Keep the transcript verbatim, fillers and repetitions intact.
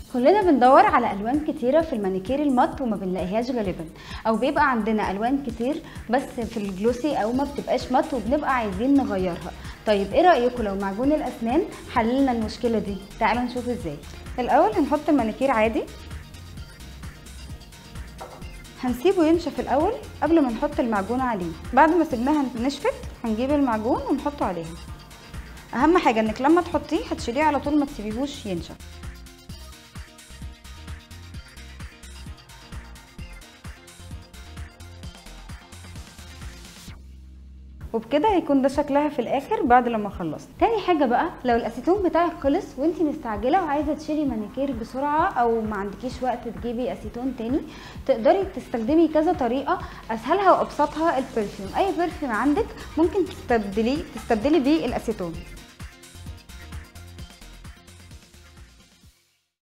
كلنا بندور على الوان كتيره في المانيكير المط وما بنلاقيهاش غالبا، او بيبقى عندنا الوان كتير بس في الجلوسي او ما بتبقاش مط وبنبقى عايزين نغيرها. طيب ايه رايكم لو معجون الاسنان حللنا المشكله دي؟ تعالوا نشوف ازاي. الاول هنحط المانيكير عادي، هنسيبه ينشف الاول قبل ما نحط المعجون عليه. بعد ما سيبناها نشفت هنجيب المعجون ونحطه عليها. اهم حاجه انك لما تحطيه هتشيليه على طول، ما تسيبيهوش ينشف. وبكده هيكون ده شكلها في الاخر بعد لما خلصت. تاني حاجه بقى، لو الاسيتون بتاعك خلص وانتي مستعجله وعايزه تشيلي مانيكير بسرعه او ما عندكيش وقت تجيبي اسيتون تاني، تقدري تستخدمي كذا طريقه. اسهلها وابسطها البرفيوم. اي برفيوم عندك ممكن تستبدلي تستبدلي بيه الاسيتون.